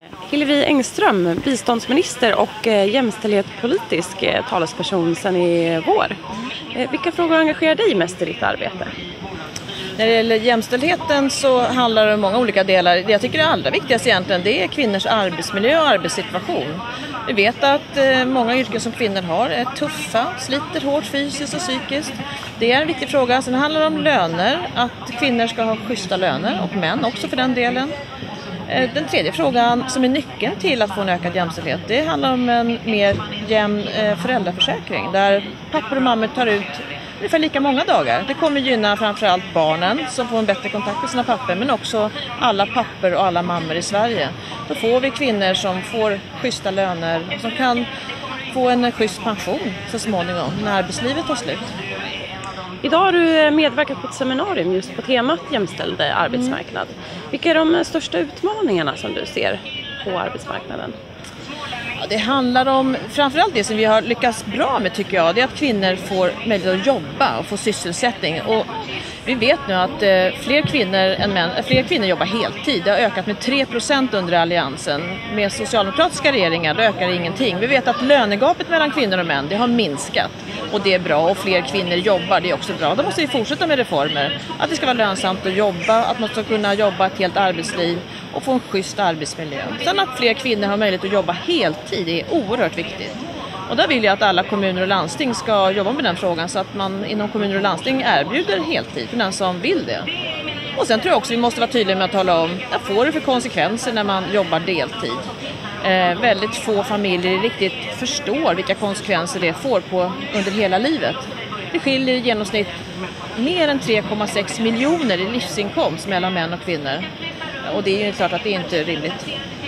Hillevi Engström, biståndsminister och jämställdhetspolitisk talesperson sedan i vår. Vilka frågor engagerar dig mest i ditt arbete? När det gäller jämställdheten så handlar det om många olika delar. Det jag tycker är allra viktigast egentligen, det är kvinnors arbetsmiljö och arbetssituation. Vi vet att många yrken som kvinnor har är tuffa, sliter hårt fysiskt och psykiskt. Det är en viktig fråga. Sen handlar det om löner, att kvinnor ska ha schyssta löner och män också för den delen. Den tredje frågan som är nyckeln till att få en ökad jämställdhet, det handlar om en mer jämn föräldraförsäkring där pappor och mammor tar ut ungefär lika många dagar. Det kommer gynna framförallt barnen som får en bättre kontakt med sina pappor, men också alla pappor och alla mammor i Sverige. Då får vi kvinnor som får schyssta löner och som kan få en schysst pension så småningom när arbetslivet tar slut. Idag har du medverkat på ett seminarium just på temat jämställd arbetsmarknad. Vilka är de största utmaningarna som du ser på arbetsmarknaden? Ja, det handlar om, framförallt det som vi har lyckats bra med tycker jag, det är att kvinnor får möjlighet att jobba och få sysselsättning. Och vi vet nu att fler kvinnor jobbar heltid. Det har ökat med 3% under alliansen. Med socialdemokratiska regeringar då ökar det ingenting. Vi vet att lönegapet mellan kvinnor och män det har minskat. Och det är bra och fler kvinnor jobbar, det är också bra. Då måste vi fortsätta med reformer. Att det ska vara lönsamt att jobba, att man ska kunna jobba ett helt arbetsliv och få en schysst arbetsmiljö. Sen att fler kvinnor har möjlighet att jobba heltid är oerhört viktigt. Och där vill jag att alla kommuner och landsting ska jobba med den frågan så att man inom kommuner och landsting erbjuder heltid för den som vill det. Och sen tror jag också vi måste vara tydliga med att tala om vad får det för konsekvenser när man jobbar deltid. Väldigt få familjer riktigt förstår vilka konsekvenser det får under hela livet. Det skiljer i genomsnitt mer än 3,6 miljoner i livsinkomst mellan män och kvinnor. Och det är ju klart att det inte är rimligt.